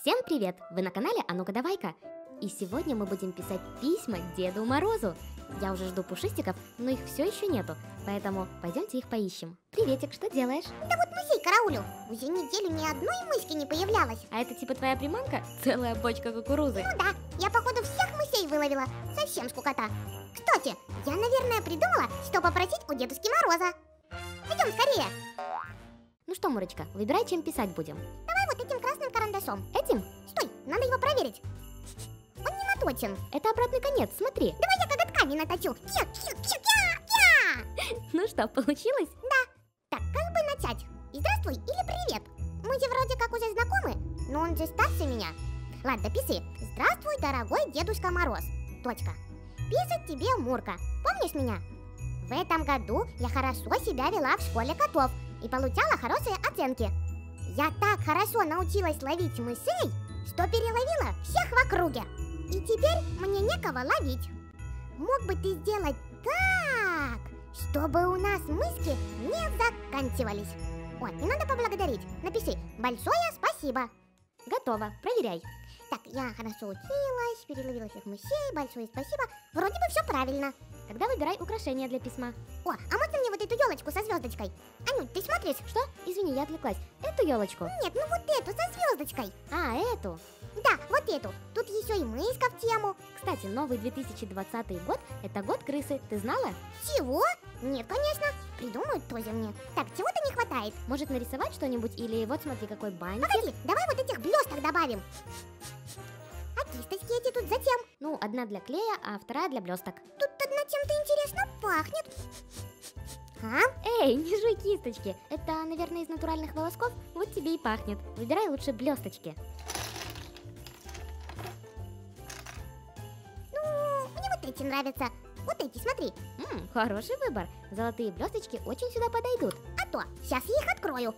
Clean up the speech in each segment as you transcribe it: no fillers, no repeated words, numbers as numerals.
Всем привет! Вы на канале А ну-ка давай-ка. И сегодня мы будем писать письма Деду Морозу. Я уже жду пушистиков, но их все еще нету, поэтому пойдемте их поищем. Приветик, что делаешь? Да вот музей караулю. Уже неделю ни одной мыски не появлялось. А это типа твоя приманка? Целая бочка кукурузы. Ну да, я походу всех мысей выловила. Совсем скукота. Кстати, я, наверное, придумала, что попросить у Дедушки Мороза. Пойдем скорее. Ну что, Мурочка, выбирай, чем писать будем. Давай вот этим красным карандашом. Этим? Стой, надо его проверить. Он не наточен. Это обратный конец, смотри. Давай я коготками наточу. Я. Ну что, получилось? Так, как бы начать? Здравствуй или привет? Мы же вроде как уже знакомы, но он же старше меня. Ладно, пиши. Здравствуй, дорогой Дедушка Мороз. Точка. Пишет тебе Мурка. Помнишь меня? В этом году я хорошо себя вела в школе котов и получала хорошие оценки. Я так хорошо научилась ловить мышей, что переловила всех в округе. И теперь мне некого ловить. Мог бы ты сделать так, чтобы у нас мыски не заканчивались. Ой, и надо поблагодарить. Напиши «Большое спасибо». Готово, проверяй. Так, я хорошо училась, переловила всех мышей, большое спасибо. Вроде бы все правильно. Тогда выбирай украшение для письма. О, а можно мне вот эту елочку со звездочкой? Анют, ты смотришь? Что? Извини, я отвлеклась. Эту елочку? Нет, ну вот эту со звездочкой. А, эту. Да, вот эту. Тут еще и мышка в тему. Кстати, новый 2020 год – это год крысы. Ты знала? Чего? Нет, конечно. Придумают тоже мне. Так, чего-то не хватает. Может нарисовать что-нибудь или вот смотри, какой бантик. Погоди, давай вот этих блесток добавим. А кисточки эти тут зачем? Ну, одна для клея, а вторая для блесток. Тут одна чем-то интересно пахнет. А? Эй, не жуй кисточки. Это, наверное, из натуральных волосков. Вот тебе и пахнет. Выбирай лучше блесточки. Ну, мне вот эти нравятся. Вот эти, смотри. Хороший выбор. Золотые блесточки очень сюда подойдут. А то, сейчас я их открою.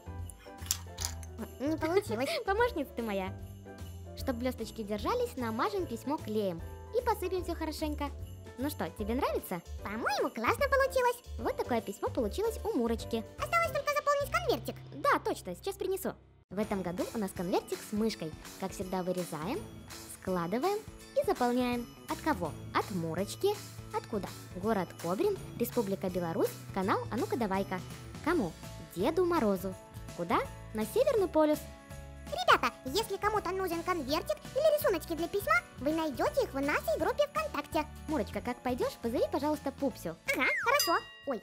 Не получилось. Помощница ты моя. Чтоб блесточки держались, намажем письмо клеем и посыпем все хорошенько. Ну что, тебе нравится? По-моему, классно получилось. Вот такое письмо получилось у Мурочки. Осталось только заполнить конвертик. Да, точно, сейчас принесу. В этом году у нас конвертик с мышкой. Как всегда, вырезаем, складываем и заполняем. От кого? От Мурочки. Откуда? Город Кобрин, Республика Беларусь, канал А ну-ка давай-ка. Кому? Деду Морозу. Куда? На Северный полюс. Ребята, если кому-то нужен конвертик или рисуночки для письма, вы найдете их в нашей группе ВКонтакте. Мурочка, как пойдешь, позови, пожалуйста, Пупсю. Ага, хорошо. Ой,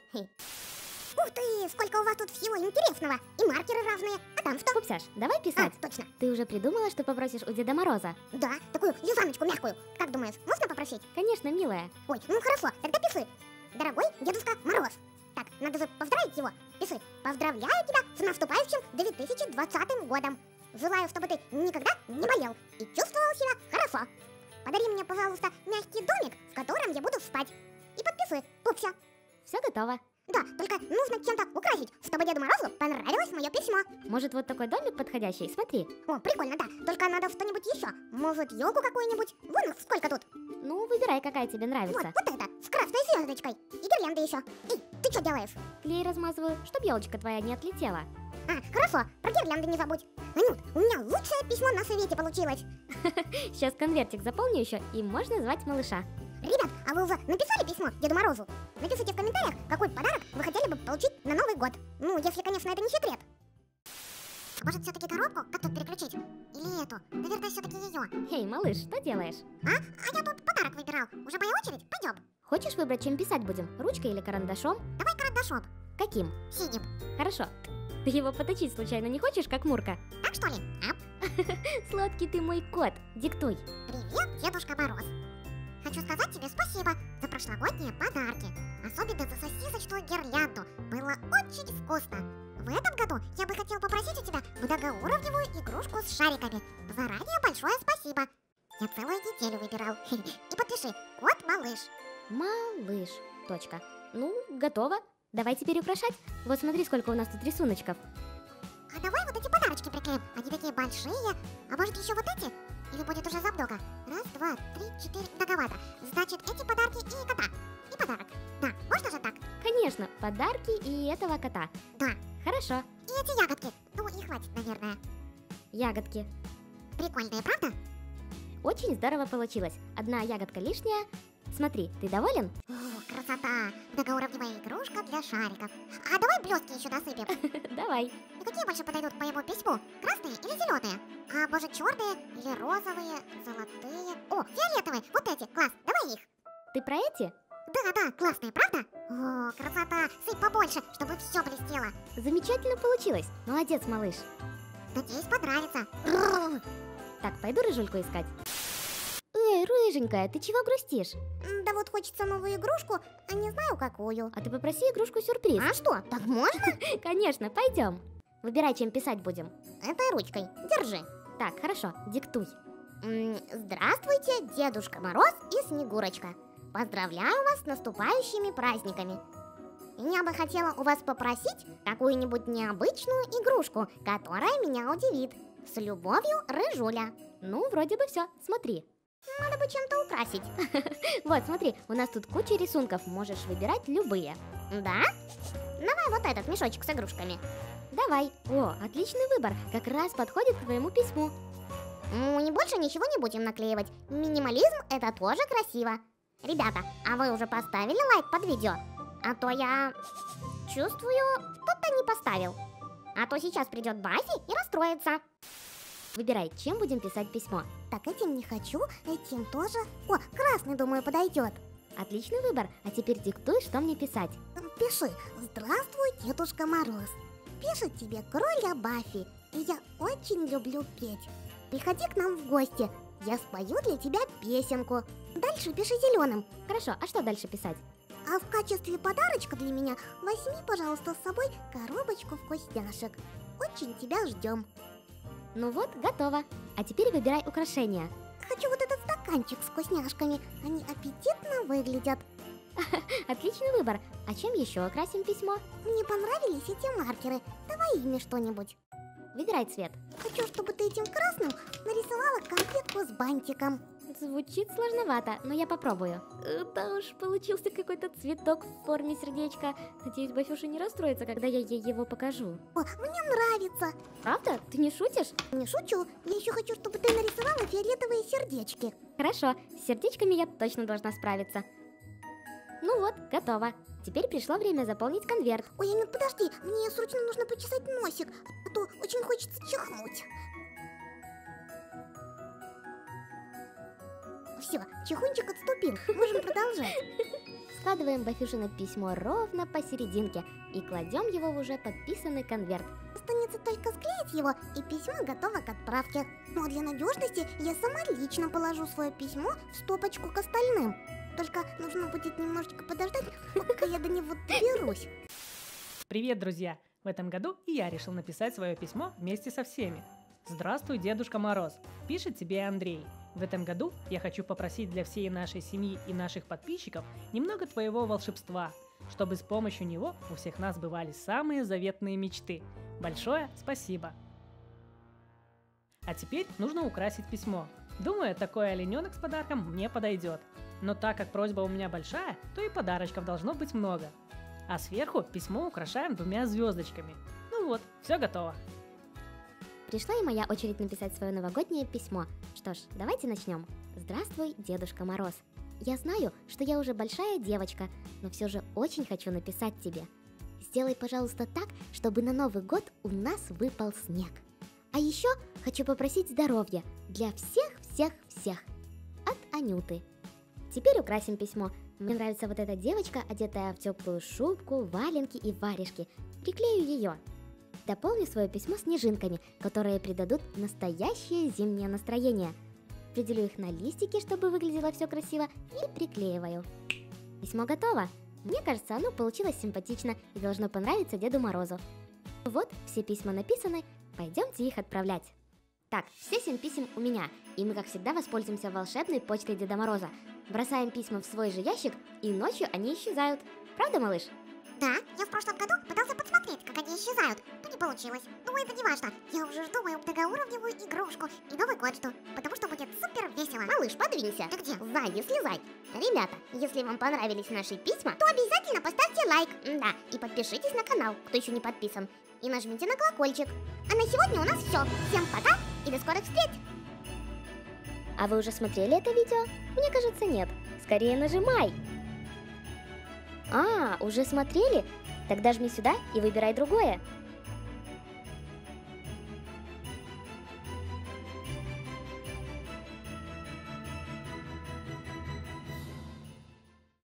Ух ты, сколько у вас тут всего интересного. И маркеры разные. А там что? Пупсяш, давай писать. Точно. Ты уже придумала, что попросишь у Деда Мороза? Да, такую юзаночку мягкую. Как думаешь, можно попросить? Конечно, милая. Ой, ну хорошо, тогда пиши. Дорогой Дедушка Мороз. Так, надо же поздравить его. Пиши. Поздравляю тебя с наступающим 2020 годом. Желаю, чтобы ты никогда не болел и чувствовал себя хорошо. Подари мне, пожалуйста, мягкий домик, в котором я буду спать. И подпиши, Пупся. Все готово. Да, только нужно чем-то украсить, чтобы Деду Морозу понравилось мое письмо. Может, вот такой домик подходящий? Смотри. О, прикольно, да. Только надо что-нибудь еще. Может, елку какую-нибудь? Вон их сколько тут. Ну, выбирай, какая тебе нравится. Вот это, с красной звездочкой. И гирлянды еще. Эй, ты что делаешь? Клей размазываю, чтоб елочка твоя не отлетела. А, хорошо, про гирлянды не забудь. Анют, у меня лучшее письмо на свете получилось. Сейчас конвертик заполню еще, и можно звать малыша. Ребят, а вы уже написали письмо Деду Морозу? Напишите в комментариях, какой подарок вы хотели бы получить на Новый год. Ну, если, конечно, это не секрет. Может, все-таки коробку как тут переключить? Или эту? Наверное, все-таки ее. Эй, малыш, что делаешь? А я тут подарок выбирал. Уже моя очередь? Пойдем. Хочешь выбрать, чем писать будем? Ручкой или карандашом? Давай карандашом. Каким? Синим. Хорошо. Ты его поточить случайно не хочешь, как Мурка? Так что ли? Сладкий ты мой кот. Диктуй. Привет, Дедушка Мороз. Хочу сказать тебе спасибо за прошлогодние подарки. Особенно за сосисочную гирлянду. Было очень вкусно. В этом году я бы хотел попросить у тебя многоуровневую игрушку с шариками. Заранее большое спасибо. Я целую неделю выбирал. И подпиши «Кот-малыш». Малыш. Точка. Ну, готово. Давай теперь украшать. Вот смотри, сколько у нас тут рисуночков. А давай вот эти подарочки приклеим. Они такие большие. А может еще вот эти? Или будет уже замного? Раз, два, три, четыре, многовато. Значит, эти подарки и кота. И подарок. Да, можно же так? Конечно, подарки и этого кота. Да. Хорошо. И эти ягодки. Ну и хватит, наверное. Ягодки. Прикольная, правда? Очень здорово получилось. Одна ягодка лишняя. Смотри, ты доволен? О, красота! Многоуровневая игрушка для шариков. А давай блестки еще досыпем. Давай. И какие больше подойдут к моему письму? Красные или зеленые? А может черные или розовые, золотые? О, фиолетовые! Вот эти! Класс! Давай их! Ты про эти? Да, классные, правда? О, красота! Сыпь побольше, чтобы все блестело. Замечательно получилось. Молодец, малыш. Надеюсь, понравится. Так, пойду рыжульку искать. Эй, рыженькая, ты чего грустишь? Да вот хочется новую игрушку, а не знаю какую. А ты попроси игрушку-сюрприз. А что, так можно? Конечно, пойдем. Выбирай, чем писать будем. Этой ручкой. Держи. Так, хорошо, диктуй. Здравствуйте, Дедушка Мороз и Снегурочка. Поздравляю вас с наступающими праздниками. Я бы хотела у вас попросить какую-нибудь необычную игрушку, которая меня удивит. С любовью, Рыжуля. Ну, вроде бы все. Смотри. Надо бы чем-то украсить. Вот, смотри, у нас тут куча рисунков. Можешь выбирать любые. Да? Давай вот этот мешочек с игрушками. Давай. О, отличный выбор. Как раз подходит к твоему письму. Мы больше ничего не будем наклеивать. Минимализм — это тоже красиво. Ребята, а вы уже поставили лайк под видео? А то я чувствую, кто-то не поставил. А то сейчас придет Баффи и расстроится. Выбирай, чем будем писать письмо. Так, этим не хочу, этим тоже. О, красный, думаю, подойдет. Отличный выбор. А теперь диктуй, что мне писать. Пиши: здравствуй, Дедушка Мороз. Пишет тебе кролля Баффи. И я очень люблю петь. Приходи к нам в гости. Я спою для тебя песенку. Дальше пиши зеленым. Хорошо, а что дальше писать? А в качестве подарочка для меня возьми, пожалуйста, с собой коробочку вкусняшек. Очень тебя ждем. Ну вот, готово. А теперь выбирай украшения. Хочу вот этот стаканчик с вкусняшками. Они аппетитно выглядят. Отличный выбор. А чем еще украсим письмо? Мне понравились эти маркеры. Давай ими что-нибудь. Выбирай цвет. Хочу, чтобы ты этим красным нарисовала конфетку с бантиком. Звучит сложновато, но я попробую. Да уж, получился какой-то цветок в форме сердечка. Надеюсь, Бафюша не расстроится, когда я ей его покажу. О, мне нравится. Правда? Ты не шутишь? Не шучу. Я еще хочу, чтобы ты нарисовала фиолетовые сердечки. Хорошо, с сердечками я точно должна справиться. Ну вот, готово. Теперь пришло время заполнить конверт. Ой, Анют, подожди, мне срочно нужно почесать носик, а то очень хочется чихнуть. Все, чихунчик отступил, можем продолжать. Складываем Бафюшино письмо ровно посерединке и кладем его в уже подписанный конверт. Останется только склеить его, и письмо готово к отправке. Но для надежности я сама лично положу свое письмо в стопочку к остальным. Только нужно будет немножечко подождать, пока я до него доберусь. Привет, друзья! В этом году и я решил написать свое письмо вместе со всеми. Здравствуй, Дедушка Мороз! Пишет тебе Андрей. В этом году я хочу попросить для всей нашей семьи и наших подписчиков немного твоего волшебства, чтобы с помощью него у всех нас бывали самые заветные мечты. Большое спасибо! А теперь нужно украсить письмо. Думаю, такой олененок с подарком мне подойдет. Но так как просьба у меня большая, то и подарочков должно быть много. А сверху письмо украшаем 2 звездочками. Ну вот, все готово. Пришла и моя очередь написать свое новогоднее письмо. Что ж, давайте начнем. Здравствуй, Дедушка Мороз. Я знаю, что я уже большая девочка, но все же очень хочу написать тебе. Сделай, пожалуйста, так, чтобы на Новый год у нас выпал снег. А еще хочу попросить здоровья для всех-всех-всех. От Анюты. Теперь украсим письмо. Мне нравится вот эта девочка, одетая в теплую шубку, валенки и варежки. Приклею ее. Дополню свое письмо снежинками, которые придадут настоящее зимнее настроение. Определю их на листике, чтобы выглядело все красиво, и приклеиваю. Письмо готово. Мне кажется, оно получилось симпатично и должно понравиться Деду Морозу. Вот, все письма написаны, пойдемте их отправлять. Так, все 7 писем у меня, и мы, как всегда, воспользуемся волшебной почтой Деда Мороза. Бросаем письма в свой же ящик, и ночью они исчезают. Правда, малыш? Да, я в прошлом году пытался подсмотреть, как они исчезают, но не получилось. Но это не важно, я уже жду мою многоуровневую игрушку и Новый год жду, потому что будет супер весело. Малыш, подвинься. Ты где? Сзади, слезай. Ребята, если вам понравились наши письма, то обязательно поставьте лайк. Да, и подпишитесь на канал, кто еще не подписан. И нажмите на колокольчик. А на сегодня у нас все. Всем пока и до скорых встреч! А вы уже смотрели это видео? Мне кажется, нет. Скорее нажимай. Уже смотрели? Тогда жми сюда и выбирай другое.